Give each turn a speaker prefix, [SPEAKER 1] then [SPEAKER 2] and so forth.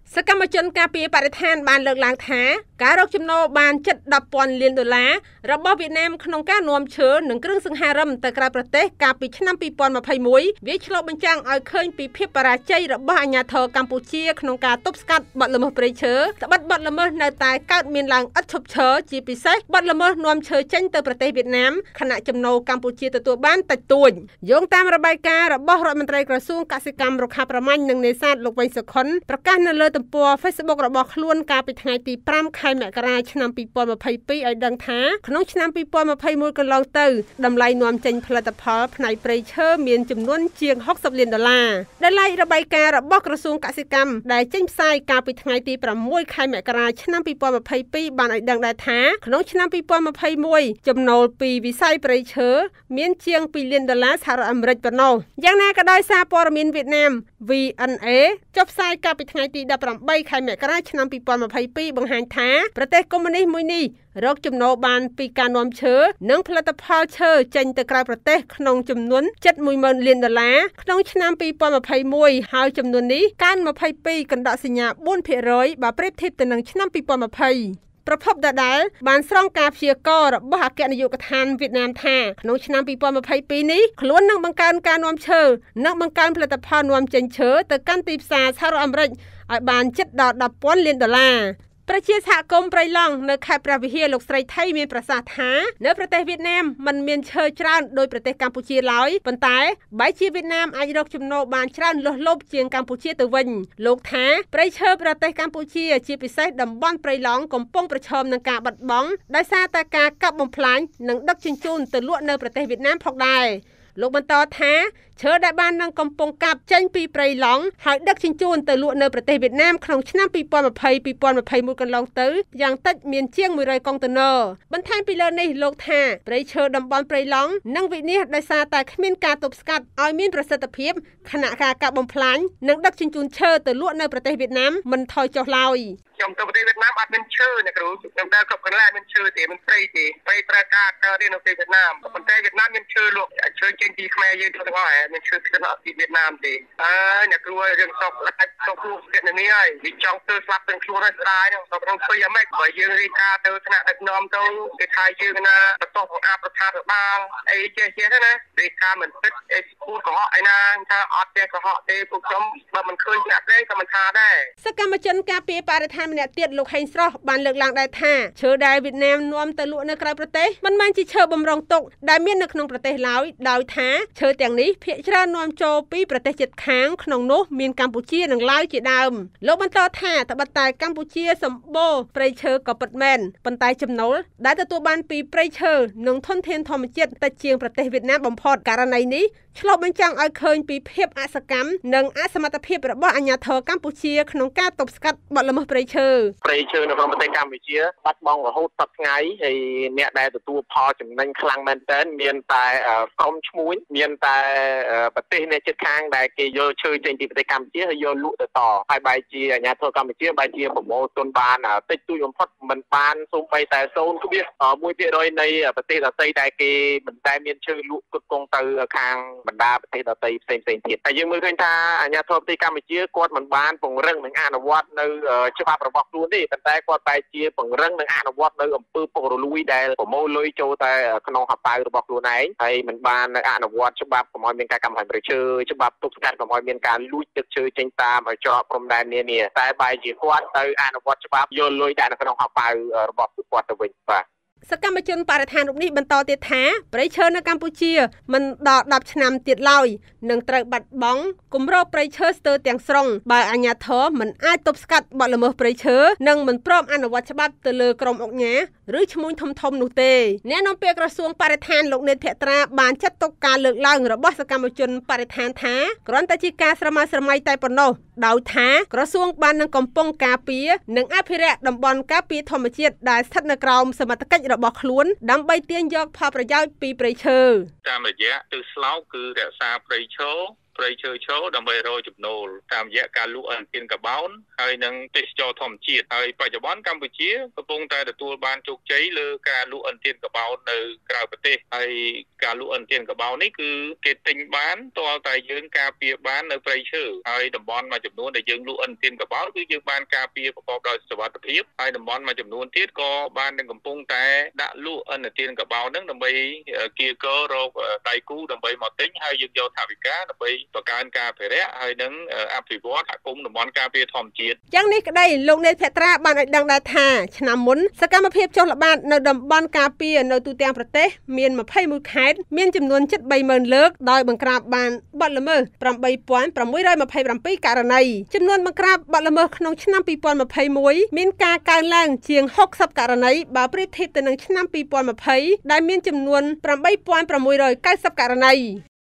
[SPEAKER 1] សកម្មជនការពារបរិស្ថានបានលើកឡើងថាការរកចំណូលបានជិត$10,000 លានរបស់វៀតណាមក្នុងការនាំឈើនិងគ្រឿងសង្ហារិមទៅក្រៅប្រទេសកាលពីឆ្នាំ2021វាឆ្លុះបញ្ចាំងឲ្យឃើញពីភាពបរាជ័យរបស់អាជ្ញាធរកម្ពុជាក្នុងការទប់ស្កាត់បទល្មើសព្រៃឈើត្បិតបទល្មើសនៅតែកើតមានឡើងឥតឈប់ឈរជាពិសេសបទល្មើសនាំឈើចេញទៅប្រទេសវៀតណាមខណៈចំណូលកម្ពុជាទទួលបានតិចតួចយោងតាមរបាយការណ៍របស់រដ្ឋមន្ត្រីក្រសួងកសិកម្មរុក្ខាប្រមាញ់និងនេសាទលោកវៃសុខុនប្រកាសនៅលើទំព័រ Facebook របស់ខ្លួនកាលពីថ្ងៃទី5 ខែមករាឆ្នាំ2022ឲ្យដឹងថាក្នុងឆ្នាំ2021កន្លងទៅតម្លៃនាំចេញផលិតផលផ្នែកព្រៃឈើមានចំនួនជាង$60 លានដែលឡាយរបាយការណ៍របស់ក្រសួងកសិកម្មដែលចេញផ្សាយកាលពីថ្ងៃទី6 ខែមករាឆ្នាំ2022បានឲ្យដឹងដែរថាក្នុងឆ្នាំ2021ចំណូលពីវិស័យព្រៃឈើមានជាង$2 លានសហរដ្ឋអាមេរិកប៉ុណ្ណោះយ៉ាងណាក៏ដោយសារព័ត៌មានវៀតណាម VNA ចុះផ្សាយកាលពីថ្ងៃទី18 ខែមករាឆ្នាំ2022បង្ហាញថាប្រទេសកុម្មុយនីសមួយនេះរកចំណូលបានពីការនាំឈើនិងផលិតផលឈើចេញទៅក្រៅប្រទេសក្នុងចំនួនជិត$10,000 លានក្នុងឆ្នាំ2021ហើយចំនួននេះកើន22កណ្ដកសញ្ញា 4% បើប្រៀបធៀបទៅនឹងឆ្នាំ2020ប្រភពដដែលបានស្រង់ការព្យាករណ៍របស់អគ្គនាយកដ្ឋានវៀតណាមថាក្នុងឆ្នាំ2022នេះខ្លួននឹងបង្កើនការនាំឈើនិងបង្កើនផលិតផលនាំចេញឈើទៅកាន់ទីផ្សារសហរដ្ឋអាមេរិកឲ្យបានជិតដល់$10,000 លានប្រជាសហគមន៍ព្រៃឡង់នៅខេត្តព្រះវិហារលោកស្រីថៃមានប្រសាសន៍ថានៅប្រទេសវៀតណាមមិនមានឈើច្រើនដោយប្រទេសកម្ពុជាឡើយប៉ុន្តែបែរជាវៀតណាមអាចរកចំណូលបានច្រើនលើសលប់ជាងកម្ពុជាទៅវិញលោកថាព្រៃឈើប្រទេសកម្ពុជាជាពិសេសតំបន់ព្រៃឡង់កំពុងប្រឈមនឹងការបាត់បង់ដោយសារតែការកាប់បំផ្លាញនិងដឹកជញ្ជូនទៅលក់នៅប្រទេសវៀតណាមផងដែរលោកបន្តថាឈើដែលបាននឹងកំពុងកាប់ចេញពីព្រៃឡង់ហើយដឹកជញ្ជូនទៅលក់នៅប្រទេសវៀតណាមក្នុងឆ្នាំ2020-2021កន្លងទៅយ៉ាងតិចមានជាង100កុងតឺន័របន្ថែមពីលើនេះលោកថាព្រៃឈើតំបន់ព្រៃឡង់នឹងវិនាសដោយសារតែគ្មានការទប់ស្កាត់ឲ្យមានប្រសិទ្ធភាពខណៈការកាប់បំផ្លាញនិងដឹកជញ្ជូនឈើទៅលក់នៅប្រទេសវៀតណាមមិនថយចុះឡើយ
[SPEAKER 2] ខ្ញុំទៅប្រទេសវៀតណាមអត់មានឈើណាគ្រូខ្ញុំដើរគ្រប់កន្លែងមានឈើទេមានព្រៃទេព្រៃត្រូវការកើតទេនៅប្រទេសវៀតណាមប៉ុន្តែវៀតណាមមានឈើលក់ឈើចេញពីខ្មែរយើងទៅទាំងអស់ហើយមានឈើពីវៀតណាមទេអ្នកគ្រូយើងសពអាចទៅគ្រូវៀតណាមហើយវាចង់ទៅស្លាប់ទាំងខ្លួនហើយស្ដាយហ្នឹងទៅក្នុងពីអាម៉េចបើយើងរៀបការទៅថ្នាក់ដឹកនាំទៅគេថាយើងណាបន្ទោសបង្អាប់រដ្ឋាភិបាលអីចេះណារៀបការមិនពិតអេស្គូលកុហកឯណាថាអត់ទេកុហកទេពួកខ្ញុំបើមិនឃើញចាក់ទេក៏មិនថាដែរ
[SPEAKER 1] សកម្មជនការពារបរិស្ថានម្នាក់ទៀតលោកហេងស្រស់បានលើកឡើងដែរថាឈើដែលវៀតណាមនាំទៅលក់នៅក្រៅប្រទេសមិនមែនជាឈើបំរុងទុកដែលមាននៅក្នុងប្រទេសឡើយដោយថាឈើទាំងនេះភាគច្រើននាំចូលពីប្រទេសជិតខាងក្នុងនោះមានកម្ពុជានិងឡាវជាដើមលោកបន្តថាត្បិតតែកម្ពុជាសម្បូរព្រៃឈើក៏ពិតមែនប៉ុន្តែចំណូលដែលទទួលបានពីព្រៃឈើនិងធនធានធម្មជាតិតិចជាងប្រទេសវៀតណាមបំផុតករណីនេះឆ្លុះបញ្ចាំងឲ្យឃើញពីភាពអសកម្មនិងអសមត្ថភាពរបស់អាជ្ញាធរកម្ពុជាក្នុងការទប់ស្កាត់បទល្មើសព្រៃឈើ
[SPEAKER 2] នៅក្នុងប្រទេសកម្ពុជាបាត់បង់រហូតដល់ថ្ងៃហើយអ្នកដែលទទួលផលចំណេញខ្លាំងមែនទែនមានតែក្រុមឈ្មួញមានតែប្រទេសអ្នកជិតខាងដែលគេយកឈើចេញពីប្រទេសកម្ពុជាហើយយកលក់ទៅតហើយបែរជាអាជ្ញាធរកម្ពុជាបែរជាប្រមូលទុនបានតិចតួចបំផុតមិនបានសូម្បីតែ 0.1% នៃប្រទេសដទៃដែលគេមិនដែលមានឈើលក់ផ្គត់ផ្គង់ទៅខាងបណ្ដាប្រទេសដទៃផ្សេងទៀតហើយយើងមើលឃើញថាអាជ្ញាធរប្រទេសកម្ពុជាគាត់មិនបានពង្រឹងនិងអនុវត្តនៅច្បាប់របស់ខ្លួនទេប៉ុន្តែគាត់បែរជាពង្រឹងនិងអនុវត្តនៅអំពើពុករលួយដែលប្រមូលលុយចូលតែក្នុងហបៅរបស់ខ្លួនឯងហើយមិនបានអនុវត្តច្បាប់កុំឲ្យមានការកម្មហាមព្រៃឈើច្បាប់ទប់ស្កាត់កុំឲ្យមានការលួចទឹកឈើចេញតាមឲ្យច្រកព្រំដែននានាតែបែរជាគាត់ទៅអនុវត្តច្បាប់យកលុយដាក់នៅក្នុងហបៅរបស់គាត់ទៅវិញបាទ
[SPEAKER 1] សកម្មជនបរិស្ថានរូបនេះបន្តទៀតថាព្រៃឈើនៅកម្ពុជាមិនដល់10ឆ្នាំទៀតឡើយនឹងត្រូវបាត់បង់គម្របព្រៃឈើស្ទើរទាំងស្រុងបើអាជ្ញាធរមិនអាចទប់ស្កាត់បទល្មើសព្រៃឈើនិងមិនព្រមអនុវត្តច្បាប់ទៅលើក្រុមអង្គការឬឈ្មួញធំនោះទេអ្នកនាំពាក្យក្រសួងបរិស្ថានលោកនេតភក្ត្រាបានចាត់ទុកការលើកឡើងរបស់សកម្មជនបរិស្ថានថាគ្រាន់តែជាការស្រមើស្រមៃតែប៉ុណ្ណោះដោយថាក្រសួងបាននឹងកំពុងការពារនិងអភិរក្សតំបន់ការពារធម្មជាតិដែលស្ថិតនៅក្រោមសមត្ថកិច្ចរបស់ខ្លួនដើម្បីទាញយកផលប្រយោជន៍ពីព្រៃឈើ
[SPEAKER 3] តាមរយៈទិសស្លោកគឺរក្សាព្រៃឈើព្រៃឈើឈរដើម្បីរកចំណូលតាមរយៈការលក់អន្តរាយកបោនហើយនិងទេសចរធម្មជាតិហើយបច្ចុប្បន្នកម្ពុជាកំពុងតែទទួលបានជោគជ័យលើការលក់អន្តរាយកបោននៅក្រៅប្រទេសហើយការលក់អន្តរាយកបោននេះគឺគេទិញបានទាល់តែយើងការពារបាននៅព្រៃឈើហើយតំបន់មួយចំនួនដែលយើងលក់អន្តរាយកបោនគឺយើងបានការពារប្រកបដោយសុវត្ថិភាពហើយតំបន់មួយចំនួនទៀតក៏បាននឹងកំពុងតែដាក់លក់អន្តរាយកបោនហ្នឹងដើម្បីគៀកររកដៃគូដើម្បីមកទិញហើយយើងយកថវិកាដើម្បីបង្កើនការអភិរក្សហើយនឹងអភិវឌ្ឍសហគមន៍តំបន់ការពារធម្មជាតិ
[SPEAKER 1] យ៉ាងនេះក្តីលោកនេតភក្ត្រាបានឲ្យដឹងដែរថាឆ្នាំមុនសកម្មភាពចុះល្បាតនៅតំបន់ការពារនៅទូទាំងប្រទេសមាន21ខេត្តមានចំនួនជិត 30000 លើកដោយបង្ក្រាបបានបទល្មើស 8627 ករណីចំនួនបង្ក្រាបបទល្មើសក្នុងឆ្នាំ2021មានការកើនឡើងជាង60ករណីបើប្រៀបធៀបទៅនឹងឆ្នាំ2020ដែលមានចំនួន8690ករណី